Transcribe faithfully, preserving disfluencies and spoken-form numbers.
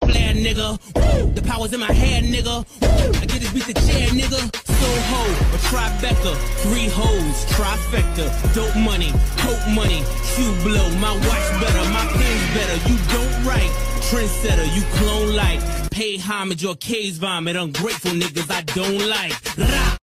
Flair, nigga. Woo! The power's in my head, nigga. Woo! I get this beat the chair, nigga. Soho, a Tribeca, three hoes, trifecta, dope money, coke money, shoe blow, my watch better, my pen's better, you don't write, trendsetter, you clone like, pay homage or case vomit, ungrateful niggas I don't like. Rah!